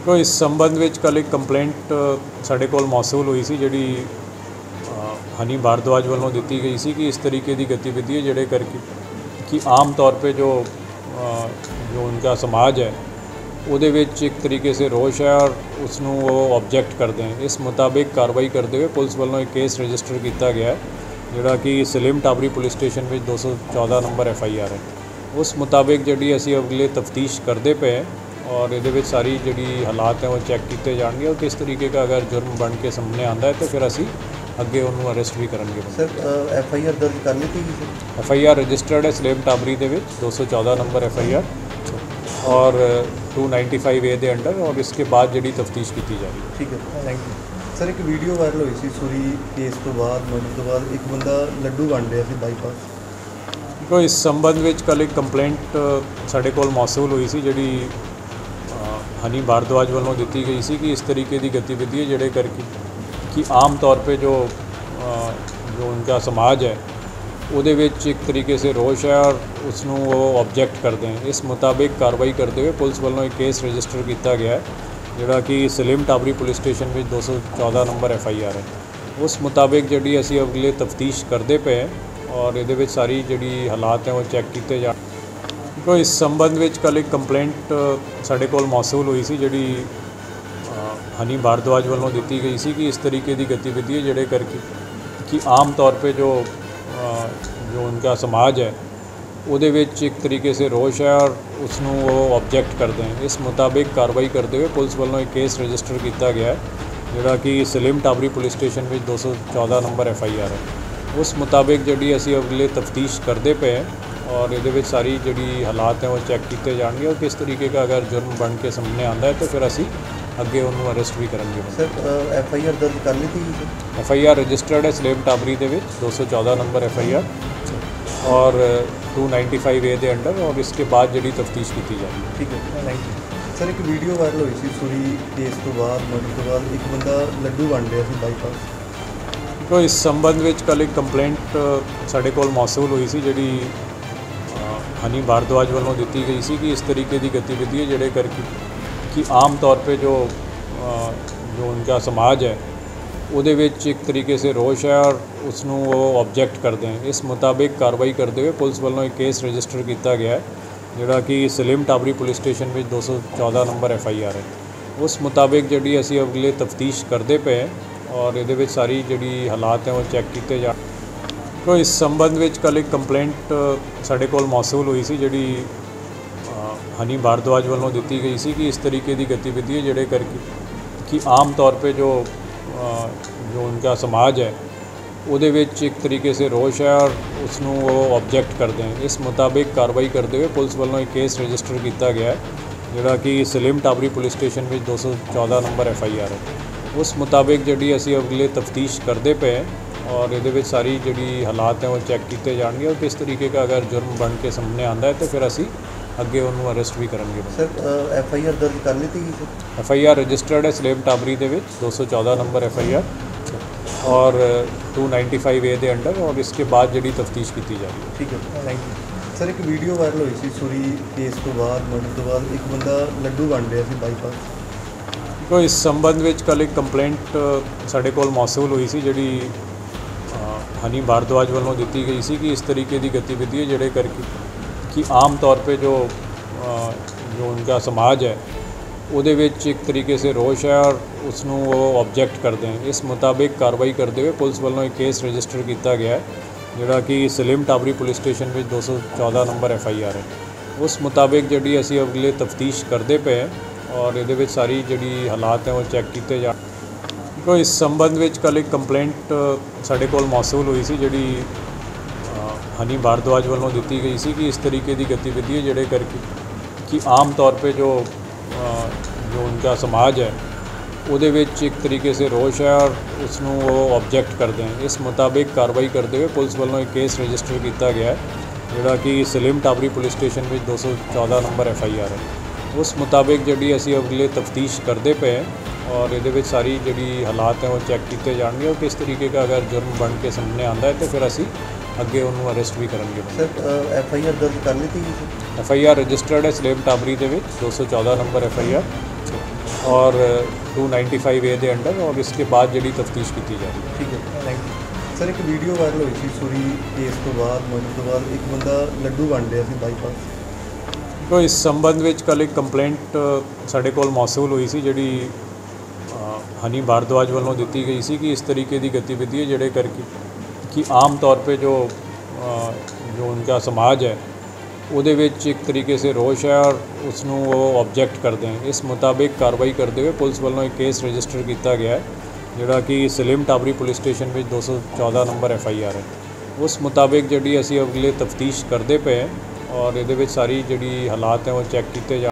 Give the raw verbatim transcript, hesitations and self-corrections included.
देखो इस संबंध में कल एक कंप्लेंट साढ़े कोल मौसूल हुई सी जिहड़ी हनी भारद्वाज वालों दी गई सी कि इस तरीके की गतिविधि है जिहड़े करके कि आम तौर पे जो जो उनका समाज है उहदे विच एक तरीके से रोष है और उसनों वो ऑब्जेक्ट करते हैं। इस मुताबिक कार्रवाई करते हुए पुलिस वालों एक केस रजिस्टर किया गया है जिहड़ा कि सलीम टाबरी पुलिस स्टेशन में दो सौ चौदह नंबर एफ आई आर है। उस मुताबिक जी असी अगले तफ्तीश करते पे हैं और ये सारी जी हालात हैं वो चैक किए जाएंगे और किस तरीके का अगर जुर्म बन के सामने आता है तो फिर असी अगे उन्होंने अरेस्ट भी करेंगे। सर एफ आई आर दर्ज कर ली थी? एफ आई आर रजिस्टर्ड है सलीम टाबरी के दो सौ चौदह नंबर एफ आई आर और टू नाइनटी फाइव ए के अंडर और इसके बाद जी तफ्तीश की जा रही है। ठीक है, थैंक यू सर। एक वीडियो वायरल हुई सी सूरी केस तो बाद मर्डर तो बाद एक बंदा लड्डू बन रहा सी बाईपास। तो इस संबंध में कल एक कंप्लेंट साढ़े कोल मौसूल हुई सी जिहड़ी हनी भारद्वाज वालों दी गई सी कि इस तरीके की गतिविधि है जिहड़े करके कि आम तौर पे जो जो उनका समाज है उहदे विच एक तरीके से रोष है और उसनों वो ऑब्जेक्ट करते हैं। इस मुताबिक कार्रवाई करते हुए पुलिस वालों एक केस रजिस्टर किया गया है जिहड़ा कि सलीम टाबरी पुलिस स्टेशन में दो सौ चौदह नंबर एफ आई आर है। उस मुताबिक जी असी अगले तफ्तीश करते पे हैं और ये सारी जी हालात हैं वो चैक किए जा। तो इस संबंध में कल एक कंप्लेंट साढ़े कोल मौसूल हुई सी जिहड़ी हनी भारद्वाज वालों दी गई सी कि इस तरीके की गतिविधि है जिहड़े करके कि आम तौर पे जो जो उनका समाज है उहदे विच एक तरीके से रोष है और उसनों वो ऑब्जेक्ट करते हैं। इस मुताबिक कार्रवाई करते हुए पुलिस वालों एक केस रजिस्टर किया गया है जिहड़ा कि सलीम टाबरी पुलिस स्टेशन में दो सौ चौदह नंबर एफ आई आर है। उस मुताबिक जी असी अगले तफ्तीश करते पे हैं और ये सारी जी हालात हैं वो चैक किए जाएंगे और किस तरीके का अगर जुर्म बन के सामने आता है तो फिर असी अगे उन्होंने अरेस्ट भी करेंगे। सर एफ आई आर दर्ज कर ली थी? एफ आई आर रजिस्टर्ड है सलीम टाबरी के दो सौ चौदह नंबर एफ आई आर और टू नाइनटी फाइव ए के अंडर और इसके बाद जी तफ्तीश की जा रही है। ठीक है, थैंक यू सर। एक वीडियो वायरल हुई सी सूरी केस तो बाद मर्डर तो बाद एक बंदा लड्डू बन रहा सी बाईपास। तो इस संबंध में कल एक कंप्लेंट साढ़े कोल मौसूल हुई सी जिहड़ी हनी भारद्वाज वालों दी गई सी कि इस तरीके की गतिविधि है जिहड़े करके कि आम तौर पे जो जो उनका समाज है उहदे विच एक तरीके से रोष है और उसनों वो ऑब्जेक्ट करते हैं। इस मुताबिक कार्रवाई करते हुए पुलिस वालों एक केस रजिस्टर किया गया है जिहड़ा कि सलीम टाबरी पुलिस स्टेशन में दो सौ चौदह नंबर एफ आई आर है। उस मुताबिक जी असी अगले तफ्तीश करते पे हैं और ये सारी जी हालात हैं वो चैक किए जा। तो इस संबंध में कल एक कंप्लेंट साढ़े कोल मौसूल हुई सी जिहड़ी हनी भारद्वाज वालों दी गई सी कि इस तरीके की गतिविधि है जिहड़े करके कि आम तौर पे जो जो उनका समाज है उहदे विच एक तरीके से रोष है और उसनों वो ऑब्जेक्ट करते हैं। इस मुताबिक कार्रवाई करते हुए पुलिस वालों एक केस रजिस्टर किया गया है जिहड़ा कि सलीम टाबरी पुलिस स्टेशन में दो सौ चौदह नंबर एफ आई आर है। उस मुताबिक जी असी अगले तफ्तीश करते पे हैं और ये सारी जी हालात हैं वो चैक किए जाएंगे और किस तरीके का अगर जुर्म बन के सामने आता है तो फिर असी अगे उन्होंने अरेस्ट भी करेंगे। सर एफ आई आर दर्ज कर ली थी? एफ आई आर रजिस्टर्ड है सलीम टाबरी के दो सौ चौदह नंबर एफ आई आर और टू नाइनटी फाइव ए के अंडर और इसके बाद जी तफ्तीश की जा रही है। ठीक है, थैंक यू सर। एक वीडियो वायरल हुई सी सूरी केस तो बाद मर्डर तो बाद एक बंदा लड्डू बन रहा सी बाईपास। तो इस संबंध में कल एक कंप्लेंट साढ़े कोल मौसूल हुई सी जिहड़ी हनी भारद्वाज वालों दी गई सी कि इस तरीके की गतिविधि है जिहड़े करके कि आम तौर पे जो जो उनका समाज है उहदे विच एक तरीके से रोष है और उसनों वो ऑब्जेक्ट करते हैं। इस मुताबिक कार्रवाई करते हुए पुलिस वालों एक केस रजिस्टर किया गया है जिहड़ा कि सलीम टाबरी पुलिस स्टेशन में दो सौ चौदह नंबर एफ आई आर है। उस मुताबिक जी असी अगले तफ्तीश करते पे हैं और ये सारी जी हालात हैं वो चैक किए जा। तो इस संबंध में कल एक कंप्लेंट साढ़े कोल मौसूल हुई सी जिहड़ी हनी भारद्वाज वालों दी गई सी कि इस तरीके की गतिविधि है जिहड़े करके कि आम तौर पे जो जो उनका समाज है उहदे विच एक तरीके से रोष है और उसनों वो ऑब्जेक्ट करते हैं। इस मुताबिक कार्रवाई करते हुए पुलिस वालों एक केस रजिस्टर किया गया है जिहड़ा कि सलीम टाबरी पुलिस स्टेशन में दो सौ चौदह नंबर एफ आई आर है। उस मुताबिक जी असी अगले तफ्तीश करते पे हैं और ये सारी जी हालात हैं वो चैक किए जाएंगे और किस तरीके का अगर जुर्म बन के सामने आता है तो फिर असी अगे उन्होंने अरेस्ट भी करेंगे। सर एफ आई आर दर्ज कर ली थी? एफ आई आर रजिस्टर्ड है सलीम टाबरी के दो सौ चौदह नंबर एफ आई आर और टू नाइन्टी फाइव ए ਦੇ ਅੰਡਰ और इसके बाद ਜਿਹੜੀ ਤਫਤੀਸ਼ ਕੀਤੀ ਜਾ ਰਹੀ ਹੈ। ਠੀਕ ਹੈ, ਥੈਂਕ ਯੂ ਸਰ। ਇੱਕ ਵੀਡੀਓ ਵਾਇਰਲ ਹੋਈ ਸੀ ਸੂਰੀ ਕੇਸ ਤੋਂ ਬਾਅਦ ਮਰਡਰ ਤੋਂ ਬਾਅਦ ਇੱਕ ਬੰਦਾ ਲੱਡੂ ਵੰਡ ਰਿਹਾ ਸੀ ਬਾਈਪਾਸ। ਤੋ ਇਸ ਸੰਬੰਧ ਵਿੱਚ ਕੱਲ੍ਹ ਇੱਕ ਕੰਪਲੇਂਟ ਸਾਡੇ ਕੋਲ ਮੌਸੂਲ ਹੋਈ ਸੀ ਜਿਹੜੀ ਅ, ਹਨੀ ਭਾਰद्वाज ਵੱਲੋਂ ਦਿੱਤੀ ਗਈ ਸੀ ਕਿ ਇਸ ਤਰੀਕੇ ਦੀ ਗਤੀਵਿਧੀ ਹੈ ਜਿਹੜੇ ਕਰਕੇ ਕਿ ਆਮ ਤੌਰ पे जो अ, जो उनका समाज है ਉਹਦੇ ਵਿੱਚ ਇੱਕ ਤਰੀਕੇ ਸੇ ਰੋਸ਼ ਹੈ ਔਰ ਉਸ ਨੂੰ ਉਹ ਆਬਜੈਕਟ ਕਰਦੇ ਹਨ। ਇਸ ਮੁਤਾਬਿਕ ਕਾਰਵਾਈ ਕਰਦੇ ਹੋਏ ਪੁਲਿਸ ਵੱਲੋਂ ਇੱਕ ਕੇਸ ਰਜਿਸਟਰ ਕੀਤਾ ਗਿਆ ਹੈ ਜਿਹੜਾ ਕਿ ਸਲੀਮ ਟਾਬਰੀ ਪੁਲਿਸ ਸਟੇਸ਼ਨ ਵਿੱਚ ਦੋ ਸੌ ਚੌਦਾਂ ਨੰਬਰ ਐਫ ਆਈ ਆਰ ਹੈ। ਉਸ ਮੁਤਾਬਿਕ ਜਿਹੜੀ ਅਸੀਂ ਅਗਲੇ ਤਫਤੀਸ਼ ਕਰਦੇ ਪਏ ਹਾਂ ਔਰ ਇਹਦੇ ਵਿੱਚ ਸਾਰੀ ਜਿਹੜੀ ਹਾਲਾਤ ਹੈ ਉਹ ਚੈੱਕ ਕੀਤੇ ਜਾ